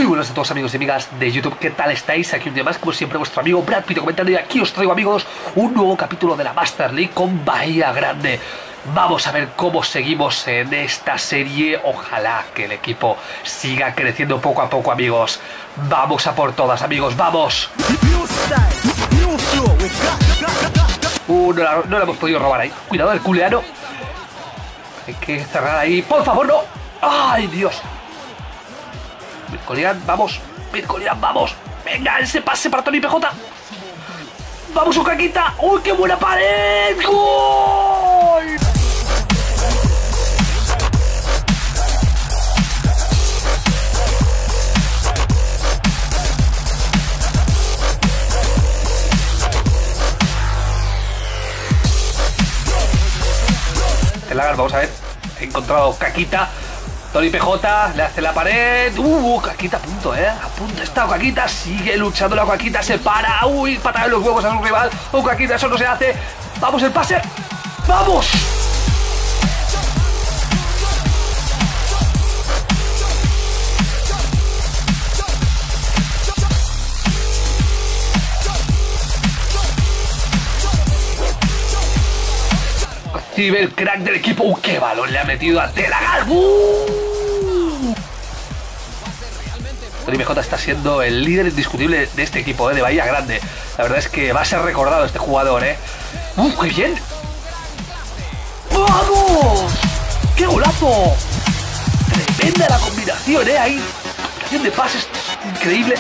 Muy buenas a todos amigos y amigas de YouTube, ¿qué tal estáis? Aquí un día más, como siempre, vuestro amigo Brad Pitt comentando, y aquí os traigo, amigos, un nuevo capítulo de la Master League con Bahía Grande. Vamos a ver cómo seguimos en esta serie. Ojalá que el equipo siga creciendo poco a poco, amigos. Vamos a por todas, amigos, ¡vamos! No la hemos podido robar ahí. Cuidado, el culeano. Hay que cerrar ahí. ¡Por favor, no! ¡Ay, Dios! Mirkolian, vamos. Mirkolian, vamos. Venga, ese pase para Tony PJ. Vamos, Ucaquita. ¡Uy, qué buena pared! ¡Gol! El Lagar, vamos a ver. He encontrado Caquita. Tony PJ le hace la pared. Caquita a punto, a punto está Caquita. Sigue luchando la Caquita, se para. Uy, patada en los huevos a su rival. Caquita, eso no se hace. Vamos, el pase. ¡Vamos! Cibercrack del equipo. ¡Qué balón le ha metido a Telagar! Tony PJ está siendo el líder indiscutible de este equipo, de Bahía Grande. La verdad es que va a ser recordado este jugador, ¡qué bien! ¡Vamos! ¡Qué golazo! Tremenda la combinación, ahí. Combinación de pases increíble.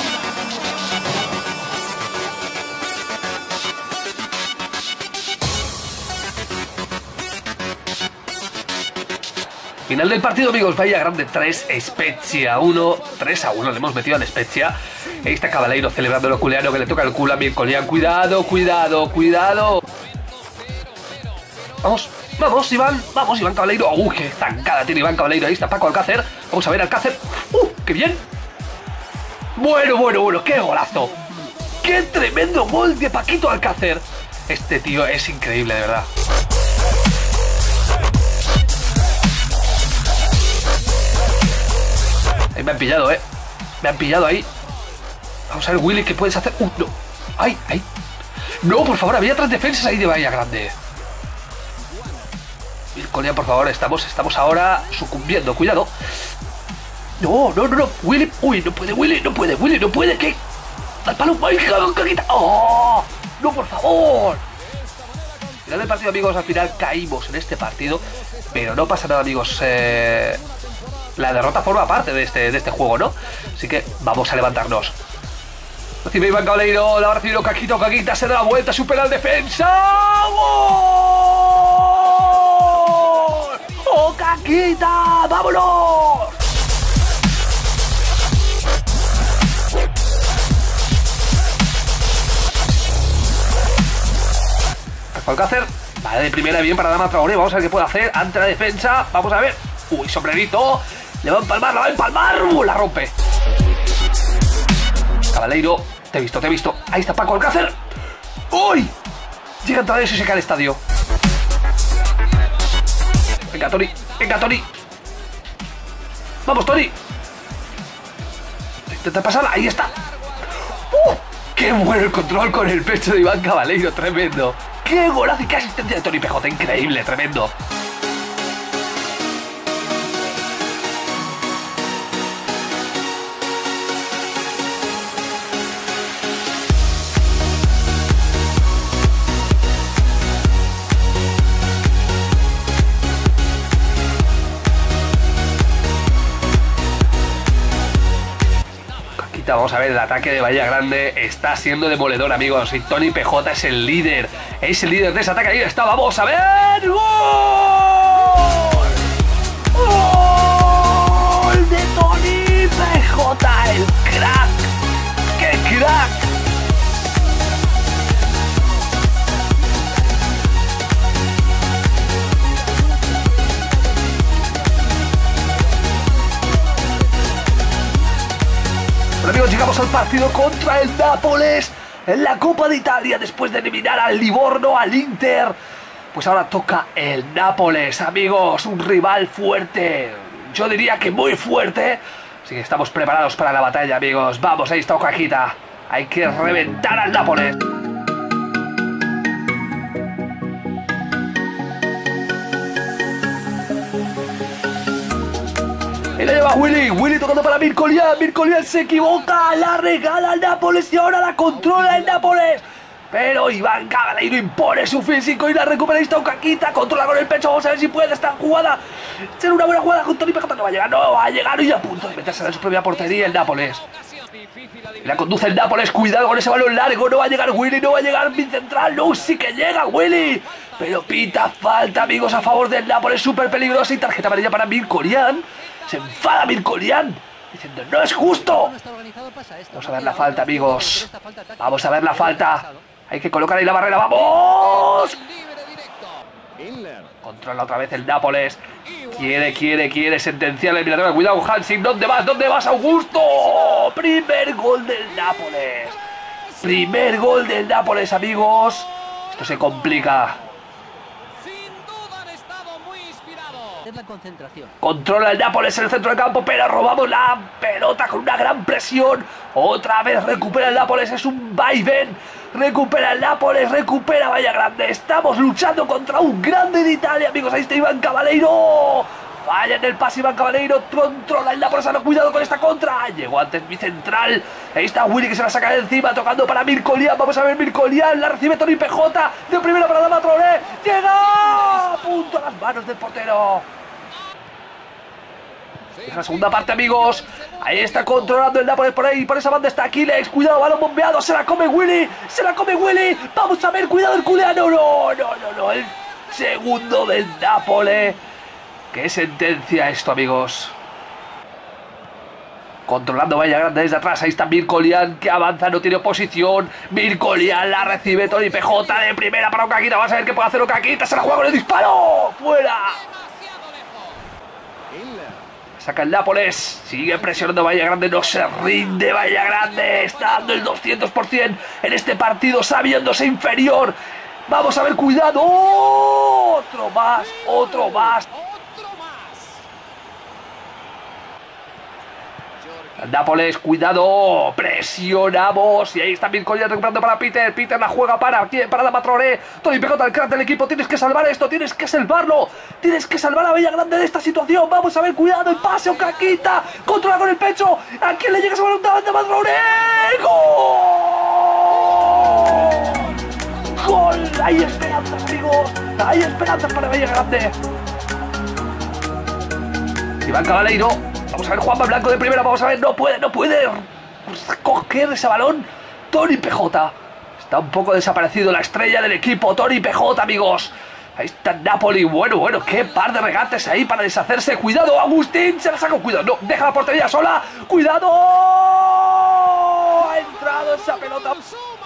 Final del partido, amigos. Bahía Grande 3, Spezia 1. 3-1 le hemos metido al Spezia. Ahí está Cabaleiro celebrando el culeano, que le toca el culo a Mirkolian. Cuidado, cuidado, cuidado. Vamos, vamos, Iván. Vamos, Iván Cabaleiro. Qué zancada tiene Iván Cabaleiro. Ahí está Paco Alcácer. Vamos a ver Alcácer. Qué bien. Bueno, qué golazo. Qué tremendo gol de Paquito Alcácer. Este tío es increíble, de verdad. Me han pillado, me han pillado ahí. Vamos a ver, Willy, ¿qué puedes hacer? No. ¡Ay! No, por favor, había 3 defensas ahí de Bahía Grande. Mirkolian, por favor, estamos ahora sucumbiendo. Cuidado. No. Willy. Uy, no puede, Willy, no puede. ¿Qué? Al palo. ¡Ay, Caquita! ¡Oh! No, por favor. Final del partido, amigos. Al final caímos en este partido, pero no pasa nada, amigos. La derrota forma parte de este juego, ¿no? Así que vamos a levantarnos. Recibe Iván Cabaleiro, la ha recibido Caquita, se da la vuelta, supera al defensa. ¡Gol! Caquita! ¡Vámonos! Alcácer, vale, de primera, bien para Adama Traoré. Vamos a ver qué puede hacer ante la defensa. Vamos a ver. Uy, sombrerito. Le va a empalmar, la rompe. Cabaleiro, te he visto. Ahí está Paco Alcácer. ¡Uy! Llega a entrar y se seca el estadio. Venga, Tony. Vamos, Tony. Intenta pasarla, ahí está. ¡Qué bueno el control con el pecho de Iván Cabaleiro! Tremendo. ¡Qué golazo y qué asistencia de Tony PJ! Increíble, tremendo. Vamos a ver, el ataque de Bahía Grande está siendo demoledor, amigos. Y Tony PJ es el líder. Es el líder de ese ataque. Ahí está, vamos a ver. ¡Gol! ¡Gol de Tony PJ! ¡El crack! ¡Qué crack! Bueno, amigos, llegamos al partido contra el Nápoles en la Copa de Italia después de eliminar al Livorno, al Inter. Pues ahora toca el Nápoles, amigos, un rival fuerte. Yo diría que muy fuerte. Así que estamos preparados para la batalla, amigos. Vamos, ahí está Okakita. Hay que reventar al Nápoles. Y la lleva Willy. Willy tocando para Mirkolian. Mirkolian se equivoca. La regala al Nápoles y ahora la controla el Nápoles. Pero Iván Cavaleiro impone su físico y la recupera Okakita. Controla con el pecho. Vamos a ver si puede esta jugada. Será una buena jugada con Tony Pejota. No va a llegar, no va a llegar. Y a punto de meterse en su propia portería el Nápoles. Y la conduce el Nápoles. Cuidado con ese balón largo. No va a llegar Willy. No va a llegar mi central. No, sí que llega Willy. Pero pita falta, amigos, a favor del Nápoles. Súper peligrosa. Y tarjeta amarilla para Mirkolian. Se enfada Mirkolian diciendo no es justo. Vamos a ver la falta, amigos. Vamos a ver la falta. Hay que colocar ahí la barrera. ¡Vamos! Controla otra vez el Nápoles. Quiere sentenciar la eliminatoria. Cuidado, Hansing. ¿Dónde vas? ¿Dónde vas, Augusto? Primer gol del Nápoles. Primer gol del Nápoles, amigos. Esto se complica. Controla el Nápoles en el centro del campo, pero robamos la pelota con una gran presión. Otra vez recupera el Nápoles, es un vaivén. Recupera el Nápoles, recupera Vallagrande. Estamos luchando contra un grande de Italia, amigos. Ahí está Iván Cavaleiro. Falla en el pase Iván Cavaleiro. Controla el Nápoles, cuidado con esta contra. Llegó antes mi central. Ahí está Willy que se la saca de encima, tocando para Mirkolian. Vamos a ver Mirkolian, la recibe Tony Pejota. De primera para Adama Traoré. Llega a punto a las manos del portero. Es la segunda parte, amigos. Ahí está controlando el Nápoles por ahí. Por esa banda está Aquiles. Cuidado, balón bombeado. Se la come Willy. Se la come Willy. Vamos a ver, cuidado el culeano. No. El segundo del Nápoles. ¿Qué sentencia esto, amigos? Controlando Vallagrande desde atrás. Ahí está Mirkolian que avanza, no tiene oposición. Mirkolian la recibe Tony Pejota de primera para Okakita. Vamos a ver qué puede hacer Okakita. Se la juega con el disparo. ¡Fuera! Saca el Nápoles, sigue presionando Vallagrande, no se rinde Vallagrande, está dando el 200% en este partido, sabiéndose inferior. Vamos a ver, cuidado, otro más. El Nápoles, cuidado, presionamos. Y ahí está Mirkolian recuperando para Peter. Peter la juega para ¿quién? Para Adama Traoré. Tony Pejota, el crack del equipo. Tienes que salvar esto, tienes que salvarlo. Tienes que salvar a Vallagrande de esta situación. Vamos a ver, cuidado, el pase, Okakita. Controla con el pecho. ¿A quién le llega ese balón? Adama Traoré. ¡Gol! ¡Gol! Hay esperanza, amigos. Hay esperanza para Vallagrande. Iván Cavaleiro. Vamos a ver, Juanma Blanco de primera, vamos a ver, no puede coger ese balón. Tony Pejota. Está un poco desaparecido la estrella del equipo, Tony Pejota, amigos. Ahí está Napoli, bueno, qué par de regates ahí para deshacerse. Cuidado, Agustín, se la saca, cuidado, no, deja la portería sola. Cuidado, ha entrado esa pelota.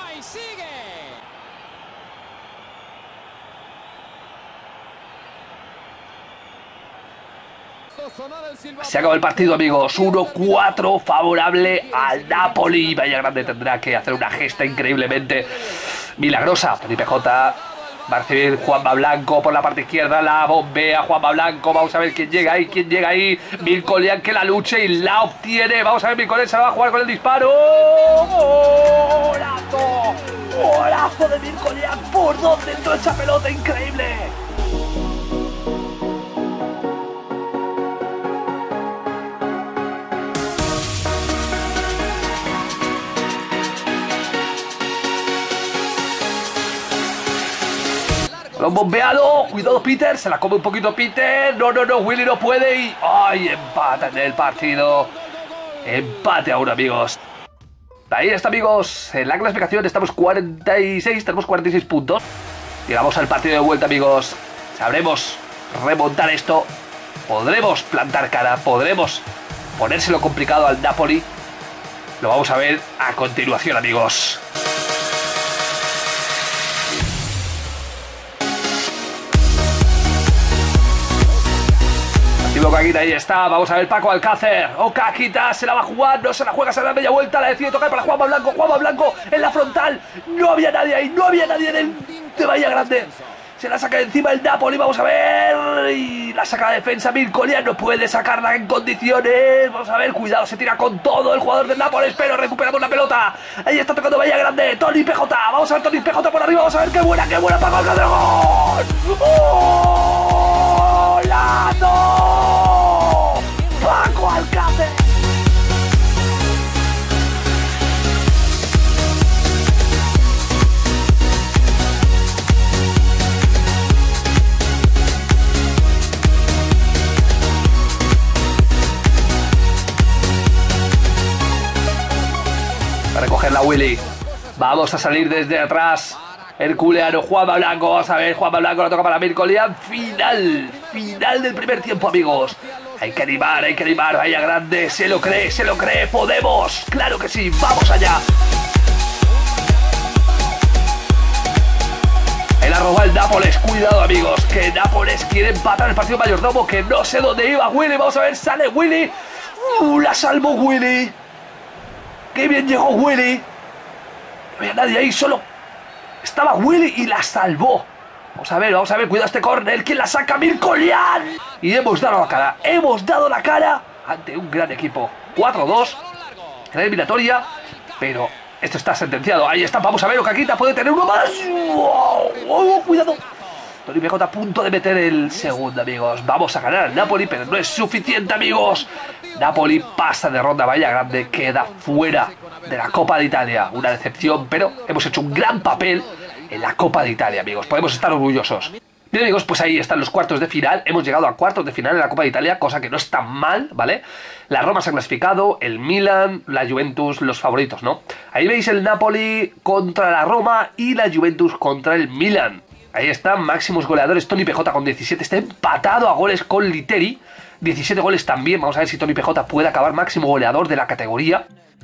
Se acabó el partido, amigos. 1-4 favorable al Napoli. Vallagrande tendrá que hacer una gesta increíblemente milagrosa. Tony Pejota va a recibir Juanma Blanco por la parte izquierda. La bombea Juanma Blanco. Vamos a ver quién llega ahí. Mirkolian que la luche y la obtiene. Vamos a ver, Mirkolian se la va a jugar con el disparo. ¡Golazo! ¡Golazo de Mirkolian! ¿Por dónde entró esa pelota? ¡Increíble! Balón bombeado, cuidado Peter, se la come un poquito Peter, no, Willy no puede y... ¡Ay! Empata en el partido. Empate ahora, amigos. Ahí está, amigos, en la clasificación estamos 46, tenemos 46 puntos. Llegamos al partido de vuelta, amigos. Sabremos remontar esto, podremos plantar cara, podremos ponérselo complicado al Napoli. Lo vamos a ver a continuación, amigos. Okakita, ahí está, vamos a ver Paco Alcácer. Okakita se la va a jugar, no se la juega, se da media vuelta, la decide tocar para Juanma Blanco en la frontal. No había nadie ahí, no había nadie de Vallagrande. Se la saca de encima el Napoli, vamos a ver. Y la saca la defensa, Mircolian no puede sacarla en condiciones. Vamos a ver, cuidado, se tira con todo el jugador del Nápoles, pero recuperamos la pelota. Ahí está tocando Bahía Grande, Tony PJ. Vamos a ver Tony PJ por arriba, vamos a ver qué buena Paco Alcácer. ¡Gol! ¡Golazo! Paco Alcácer. A recogerla Willy. Vamos a salir desde atrás. Herculeano, Juanma Blanco. Vamos a ver, Juanma Blanco la toca para Mircolian. Final del primer tiempo, amigos. Hay que animar, Bahía Grande. Se lo cree, podemos. Claro que sí, vamos allá. Él arroba el Nápoles, cuidado amigos, que Nápoles quiere empatar el partido mayordomo, que no sé dónde iba Willy. Vamos a ver, sale Willy. La salvó Willy. ¡Qué bien llegó Willy! No había nadie ahí, solo estaba Willy y la salvó. Vamos a ver, cuidado este córner. ¿Quién la saca? Mircolian. Y hemos dado la cara ante un gran equipo. 4-2 en la eliminatoria, pero esto está sentenciado. Ahí está, vamos a ver, Ocaquita puede tener uno más. ¡Wow! Cuidado. Tony PJ a punto de meter el segundo, amigos. Vamos a ganar al Napoli, pero no es suficiente, amigos. Napoli pasa de ronda, Bahía Grande queda fuera de la Copa de Italia. Una decepción, pero hemos hecho un gran papel en la Copa de Italia, amigos. Podemos estar orgullosos. Bien, amigos, pues ahí están los cuartos de final. Hemos llegado a cuartos de final en la Copa de Italia, cosa que no está mal, ¿vale? La Roma se ha clasificado, el Milan, la Juventus, los favoritos, ¿no? Ahí veis el Napoli contra la Roma y la Juventus contra el Milan. Ahí están, máximos goleadores. Tony PJ con 17, está empatado a goles con Literi. 17 goles también. Vamos a ver si Tony PJ puede acabar máximo goleador de la categoría.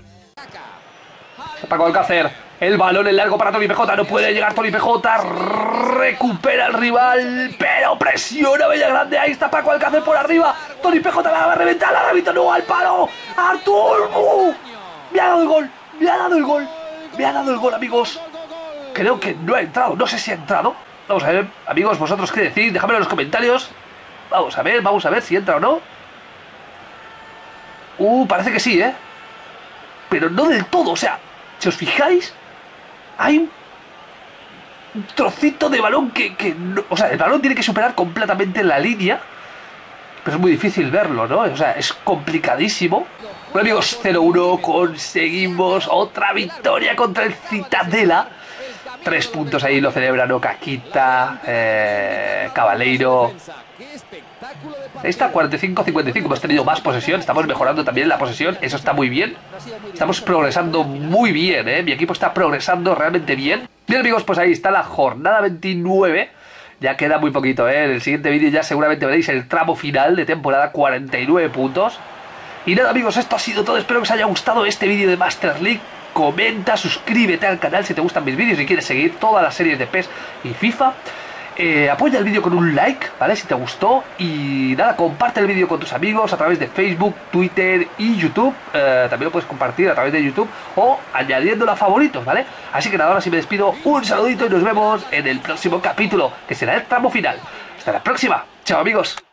Paco Alcácer, el balón en largo para Tony PJ. No puede llegar Tony PJ. Recupera al rival, pero presiona Bahía Grande. Ahí está Paco Alcácer por arriba. Tony PJ la va a reventar. La revista no al palo. Artur. Me ha dado el gol. Me ha dado el gol, amigos. Creo que no ha entrado. No sé si ha entrado. Vamos a ver, amigos, vosotros qué decís, dejadmelo en los comentarios. Vamos a ver si entra o no. Parece que sí, pero no del todo, o sea, si os fijáis, hay un trocito de balón que no, o sea, el balón tiene que superar completamente la línea, pero es muy difícil verlo, ¿no? O sea, es complicadísimo. Bueno, amigos, 0-1, conseguimos otra victoria contra el Cittadella. 3 puntos ahí lo celebran Ocaquita, Cabaleiro. Ahí está, 45-55. Hemos tenido más posesión, estamos mejorando también la posesión. Eso está muy bien. Estamos progresando muy bien, Mi equipo está progresando realmente bien. Bien, amigos, pues ahí está la jornada 29. Ya queda muy poquito, En el siguiente vídeo ya seguramente veréis el tramo final de temporada, 49 puntos. Y nada, amigos, esto ha sido todo. Espero que os haya gustado este vídeo de Master League. Comenta, suscríbete al canal si te gustan mis vídeos y quieres seguir todas las series de PES y FIFA. Apoya el vídeo con un like, ¿vale? Si te gustó. Y nada, comparte el vídeo con tus amigos a través de Facebook, Twitter y YouTube. También lo puedes compartir a través de YouTube o añadiéndolo a favoritos, ¿vale? Así que nada, ahora sí me despido. Un saludito y nos vemos en el próximo capítulo, que será el tramo final. Hasta la próxima. Chao, amigos.